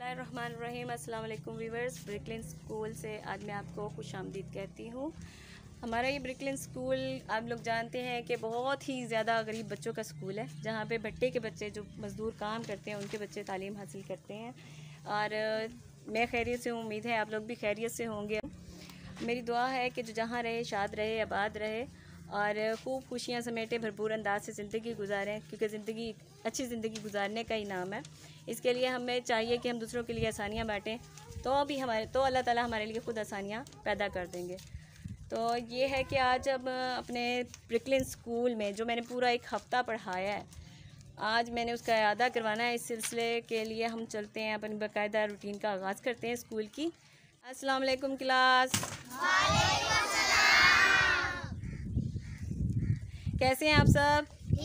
बिस्मिल्लाहिर्रहमानिर्रहीम। अस्सलाम वालेकुम व्यूअर्स। ब्रिकलिन स्कूल से आज मैं आपको खुशामदीद कहती हूँ। हमारा ये ब्रिकलिन स्कूल आप लोग जानते हैं कि बहुत ही ज़्यादा गरीब बच्चों का स्कूल है, जहाँ पे भट्टे के बच्चे जो मज़दूर काम करते हैं उनके बच्चे तालीम हासिल करते हैं। और मैं खैरियत से हूँ, उम्मीद है आप लोग भी खैरियत से होंगे। मेरी दुआ है कि जो जहाँ रहे शाद रहे, आबाद रहे और खूब खुशियाँ समेटे भरपूर अंदाज से ज़िंदगी गुजारें, क्योंकि ज़िंदगी अच्छी ज़िंदगी गुजारने का ही नाम है। इसके लिए हमें चाहिए कि हम दूसरों के लिए आसानियाँ बाँटें, तो अल्लाह ताला हमारे लिए ख़ुद आसानियाँ पैदा कर देंगे। तो ये है कि आज अब अपने ब्रिकलिन स्कूल में जो मैंने पूरा एक हफ़्ता पढ़ाया है, आज मैंने उसका इआदा करवाना है। इस सिलसिले के लिए हम चलते हैं, अपनी बाकायदा रूटीन का आगाज़ करते हैं स्कूल की। अस्सलाम वालेकुम क्लास। कैसे हैं आप सब?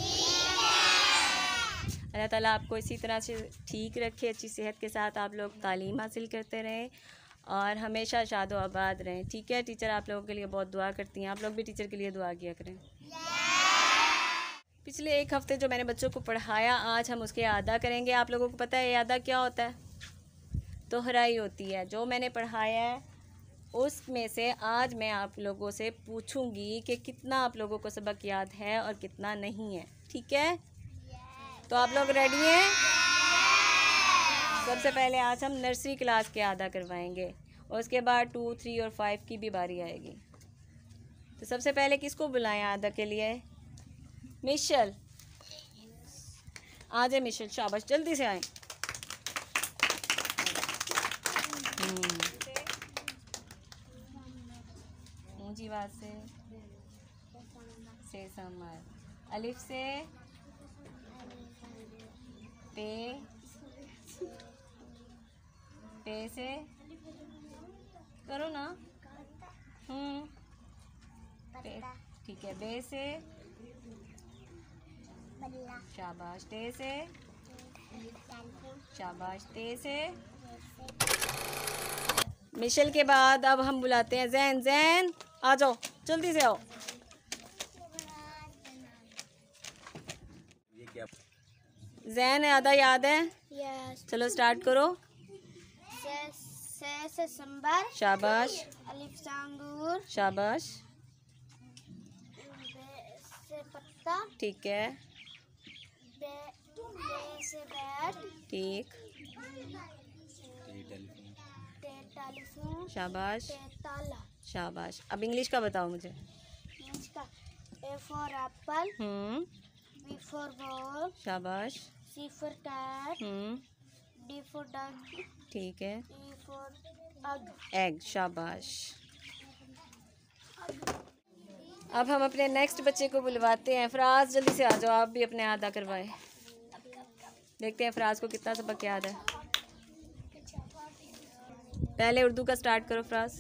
अल्लाह ताला आपको इसी तरह से ठीक रखे, अच्छी सेहत के साथ आप लोग तालीम हासिल करते रहें और हमेशा शादो आबाद रहें। ठीक है, टीचर आप लोगों के लिए बहुत दुआ करती हैं, आप लोग भी टीचर के लिए दुआ किया करें। पिछले एक हफ़्ते जो मैंने बच्चों को पढ़ाया, आज हम उसके अदा करेंगे। आप लोगों को पता है अदा क्या होता है? दोहराई होती है। जो मैंने पढ़ाया है उसमें से आज मैं आप लोगों से पूछूंगी कि कितना आप लोगों को सबक याद है और कितना नहीं है। ठीक है, तो आप लोग रेडी हैं? सबसे पहले आज हम नर्सरी क्लास के अदा करवाएंगे और उसके बाद 2, 3 और 5 की भी बारी आएगी। तो सबसे पहले किसको बुलाएं अदा के लिए? मिशेल। आ जाए मिशेल, शाबाश, जल्दी से आए। ऊंची आवाज से समर। अलिफ से पे से करो ना। पे, ठीक है। बे से शाबाश। टे से शाबाश। ते से। मिशेल के बाद अब हम बुलाते हैं जैन। जैन आ जाओ, जल्दी से आओ। जैन आधा याद है? यस। चलो स्टार्ट करो। से संबर। शाबाश। अलिफ से अंगूर। शाबाश। बे से पत्ता। ठीक है। बे से बैट। ठीक। टेलीफोन। शाबाश। ताला। शाबाश। अब इंग्लिश का बताओ मुझे। इंग्लिश का A for apple. B for ball. शाबाश। C for cat. D for dog. ठीक है। E for egg. शाबाश। अब हम अपने नेक्स्ट बच्चे को बुलवाते हैं। फराज जल्दी से आ जाओ, आप भी अपने अदा करवाएं। देखते हैं फराज को कितना सबक याद है। पहले उर्दू का स्टार्ट करो फराज।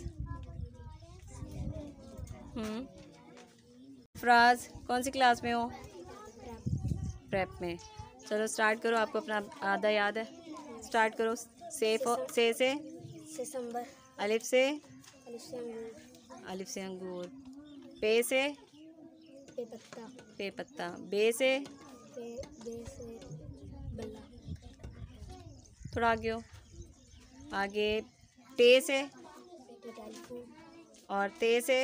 फराज कौन सी क्लास में हो? प्रेप में। चलो स्टार्ट करो, आपको अपना आधा याद है। स्टार्ट करो। से संबर। अलिफ से अंगूर। अलिफ से अंगूर। पे से पत्ता। पे पत्ता। बे से बे से बल्ला। थोड़ा आगे हो। आगे टे से और ते से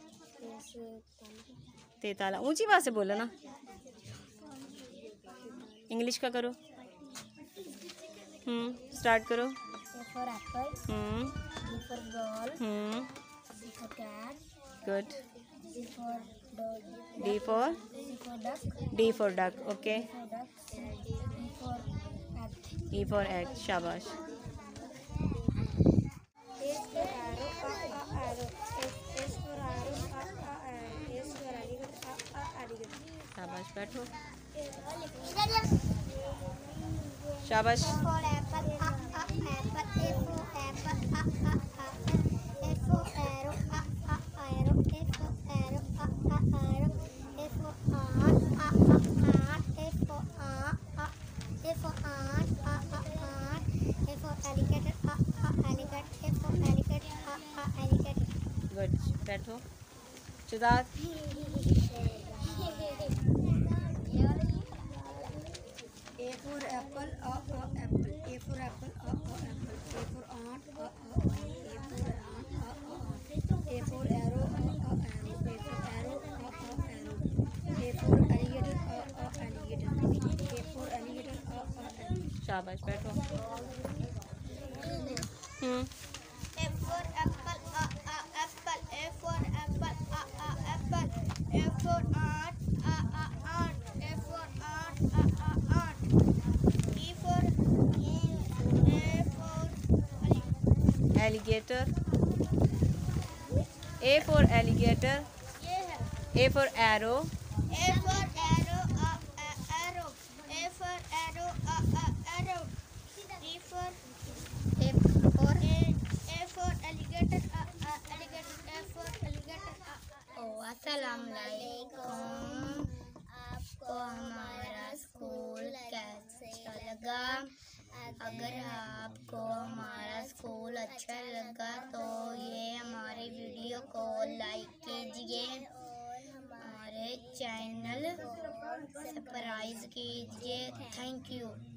ते ताला। ऊंची बात से बोलो ना। इंग्लिश का करो। स्टार्ट करो। A for apple. B for ball. C for cat. Good. D for duck. D for duck. Okay. E E for egg. शाबाश। शाबाश, बैठो। शाबाश। गुड, बैठो। Shujaat. A for apple, apple. A for apple, apple. शाबाश, बैठो। A for apple, apple. A for apple, apple. A for ant, ant. A for ant, ant. E for alligator. A for alligator. ये है। A for arrow. A for arrow, arrow. A for arrow, arrow. E for A for alligator, alligator. A for alligator. अस्सलामुअलैकुम। आपको हमारा school कैसा लगा? अगर आपको हमारा स्कूल अच्छा लगा तो ये हमारी वीडियो को लाइक कीजिए, हमारे चैनल सब्सक्राइब कीजिए। Thank you.